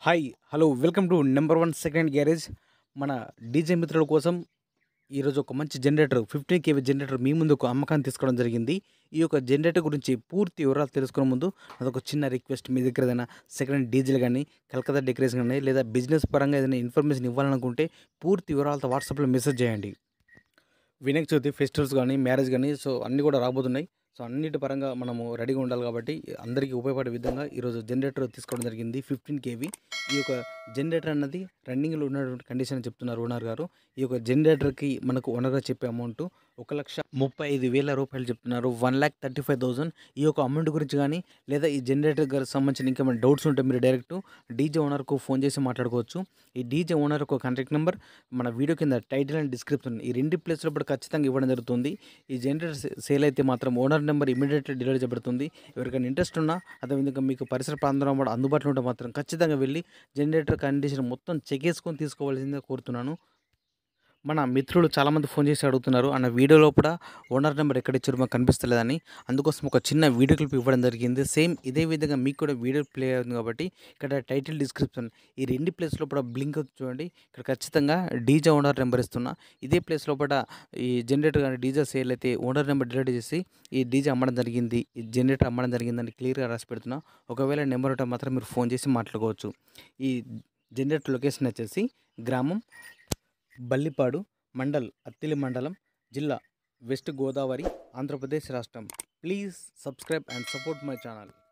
Hi hello welcome to number 1 second garage. మన DJ మిత్రుల కోసం ఈరోజు ఒక మంచి జనరేటర్ 15 కేవీ జనరేటర్ మీ ముందుకు అమ్మకాన్ని తీసుకోవడం జరిగింది. ఈ యొక్క జనరేటర్ గురించి పూర్తి వివరాలు తెలుసుకునే ముందు అదొక చిన్న రిక్వెస్ట్. మీ దగ్గర ఏదైనా సెకండ్ హ్యాండ్ డీజిల్ కానీ కలకత్తా డెకరేషన్ కానీ లేదా బిజినెస్ పరంగా ఏదైనా ఇన్ఫర్మేషన్ ఇవ్వాలనుకుంటే పూర్తి వివరాలతో వాట్సాప్లో మెసేజ్ చేయండి. వినాయక చవితి ఫెస్టివల్స్ కానీ మ్యారేజ్ కానీ అన్నీ కూడా రాబోతున్నాయి. అన్నిటి పరంగా మనము రెడీగా ఉండాలి కాబట్టి అందరికీ ఉపయోగపడే విధంగా ఈరోజు జనరేటర్ తీసుకోవడం జరిగింది 15 కేవీ. ఈ యొక్క జనరేటర్ అన్నది రన్నింగ్లో ఉన్నటువంటి కండిషన్ అని చెప్తున్నారు ఓనర్ గారు. ఈ యొక్క జనరేటర్కి మనకు ఓనర్గా చెప్పే అమౌంట్ 1,35,000 రూపాయలు చెప్తున్నారు, 1,35,000. ఈ యొక్క అమౌంట్ గురించి కానీ లేదా ఈ జనరేటర్ గారికి సంబంధించిన ఇంకేమైనా డౌట్స్ ఉంటే మీరు డైరెక్ట్ డీజే ఓనర్కు ఫోన్ చేసి మాట్లాడుకోవచ్చు. ఈ డీజే ఓనర్ ఒక కాంటాక్ట్ నెంబర్ మన వీడియో కింద టైటిల్ అండ్ డిస్క్రిప్షన్ ఈ రెండు ప్లేస్లో కూడా ఖచ్చితంగా ఇవ్వడం జరుగుతుంది. ఈ జనరేటర్ సేల్ అయితే మాత్రం ఓనర్ నెంబర్ ఇమీడియట్లీ డెలివరీ చేయబడుతుంది. ఎవరికైనా ఇంట్రెస్ట్ ఉన్నా అదేవిధంగా మీకు పరిసర ప్రాంతంలో కూడా అందుబాటులో ఉంటే మాత్రం ఖచ్చితంగా వెళ్ళి జనరేటర్ కండిషన్ మొత్తం చెక్ చేసుకొని తీసుకోవాల్సిందిగా కోరుతున్నాను. మన మిత్రులు చాలామంది ఫోన్ చేసి అడుగుతున్నారు, అన్న వీడియోలో కూడా ఓనర్ నెంబర్ ఎక్కడ ఇచ్చారో మాకు కనిపిస్తలేదని. అందుకోసం ఒక చిన్న వీడియో క్లిప్ ఇవ్వడం జరిగింది. సేమ్ ఇదే విధంగా మీకు కూడా వీడియో ప్లే అవుతుంది కాబట్టి ఇక్కడ టైటిల్ డిస్క్రిప్షన్ ఈ రెండు ప్లేస్లో కూడా బ్లింక్ చూడండి. ఇక్కడ ఖచ్చితంగా డీజే ఓనర్ నెంబర్ ఇస్తున్నా. ఇదే ప్లేస్లో కూడా ఈ జనరేటర్ కానీ డీజే సేల్ అయితే ఓనర్ నెంబర్ డిలీట్ చేసి ఈ డీజే అమ్మడం జరిగింది, ఈ జనరేటర్ అమ్మడం జరిగిందని క్లియర్గా రాసి పెడుతున్నా. ఒకవేళ నెంబర్ ఉంటే మాత్రం మీరు ఫోన్ చేసి మాట్లాడుకోవచ్చు. ఈ జనరేటర్ లొకేషన్ వచ్చేసి గ్రామం బల్లిపాడు, మండల్ అత్తిలి మండలం, జిల్లా వెస్ట్ గోదావరి, ఆంధ్రప్రదేశ్ రాష్ట్రం. Please subscribe and support my channel.